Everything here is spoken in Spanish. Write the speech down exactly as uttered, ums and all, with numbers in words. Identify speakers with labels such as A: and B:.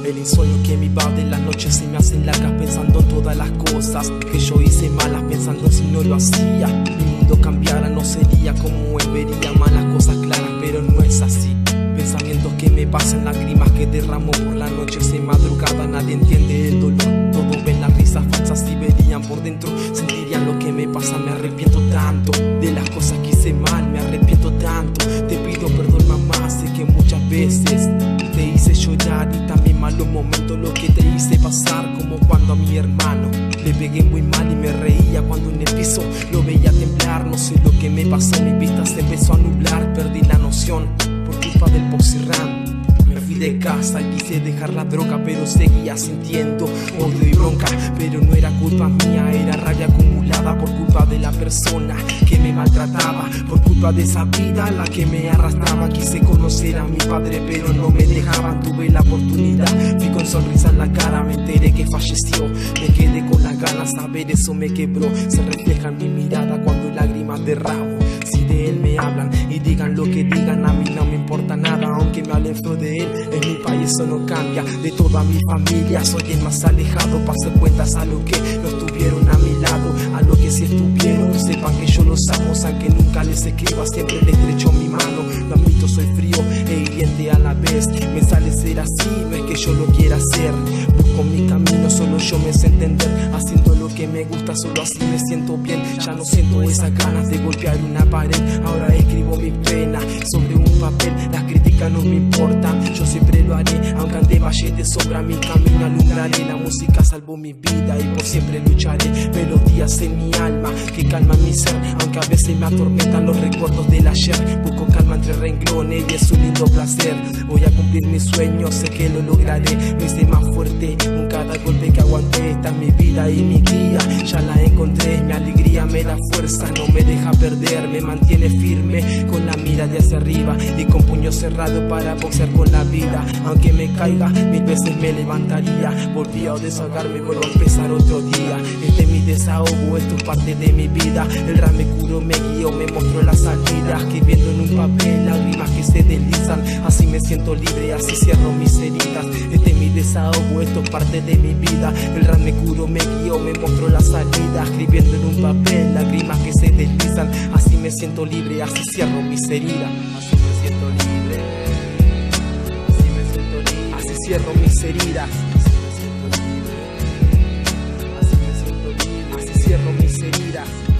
A: El insomnio que me invade, las noches se me hacen largas pensando en todas las cosas que yo hice malas, pensando en si no lo hacía mi mundo cambiara, no sería como él. Vería más las cosas claras, pero no es así. Pensamientos que me pasan, lágrimas que derramo por la noche en madrugada. Nadie entiende el dolor, todos ven las risas falsas y verían por dentro, sentirían lo que me pasa. Me arrepiento tanto de las cosas que hice mal, me arrepiento tanto. Te pido perdón, mamá, sé que muchas veces te hice llorar y también malos momentos lo que te hice pasar, como cuando a mi hermano le pegué muy mal y me reía cuando en el piso lo veía temblar. No sé lo que me pasó, mi vista se empezó a nublar, perdí la noción por culpa del Poxirram. Me fui de casa y quise dejar la droga, pero seguía sintiendo odio y bronca. Pero no era culpa mía, era rabia acumulada por culpa de la persona que me maltrataba, por culpa de esa vida a la que me arrastraba. Quise conocer a mi padre, pero no me dejaban. Tuve la oportunidad, fui con sonrisa en la cara, me enteré que falleció. Me quedé con las ganas, saber eso me quebró. Se refleja en mi mirada cuando lágrimas derramo. Si de él me hablan y digan lo que digan, a mí no me importa nada, aunque me hablen feo de él. En mi país eso no cambia, de toda mi familia soy el más alejado. Paso cuentas a lo que no estuvieron a mi lado, a lo que sí estuvieron, sepan que yo los amo. Aunque nunca les escriba, siempre les estrecho mi mano. Lo admito, soy frío e hiriente a la vez. Me sale ser así, no es que yo lo quiera hacer. Busco mi camino, solo yo me sé entender. Haciendo lo que me gusta, solo así me siento bien. Ya no siento esas ganas de golpear una pared. Ahora escribo mis penas sobre un papel. Las críticas no me importan, yo siempre lo haré. Aunque ande valle de sombra, mi camino alumbraré. La música salvó mi vida y por siempre lucharé. Melodías en mi alma que calman mi ser, aunque a veces me atormentan los recuerdos del ayer. Busco calma entre renglones y es un lindo placer. Voy a cumplir mis sueños, sé que lo lograré. Me hice más fuerte con cada golpe que aguanté. Esta es mi vida y mi guía, ya la encontré. Mi alegría me da fuerza, no me deja perder. Me mantiene firme con la mirada hacia arriba y con puño cerrado para boxear con la vida. Aunque me caiga, mil veces me levantaría. Volví a desahogarme, vuelvo a empezar otro día. Este es mi desahogo, esto es parte de mi vida. El rap me curó, me guió, me mostró la salida. Escribiendo en un papel lágrimas que se deslizan. Así me siento libre, así cierro mis heridas. Este es mi desahogo, esto es parte de mi vida. El rap me curó, me guió, me mostró la salida. Escribiendo en un papel lágrimas que se deslizan. Así me siento libre, así cierro mis heridas. Así me siento libre, así me siento libre, así cierro mis heridas. Así me siento libre, así me siento libre, así cierro mis heridas.